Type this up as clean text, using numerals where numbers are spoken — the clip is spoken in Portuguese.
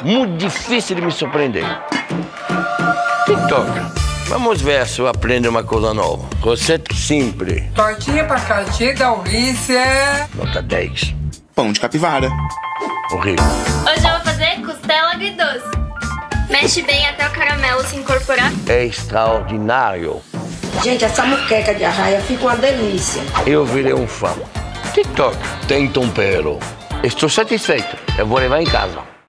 muito difícil de me surpreender. TikTok. Vamos ver se eu aprendo uma coisa nova. Receita simples. Tortinha pra Cartier da Ulisses. Nota 10. Pão de capivara. Horrível. Hoje eu vou fazer costela agridoce. Mexe bem até o caramelo se incorporar. É extraordinário. Gente, essa moqueca de arraia fica uma delícia. Eu virei um fã. TikTok tem tempero. Estou satisfeito. Eu vou levar em casa.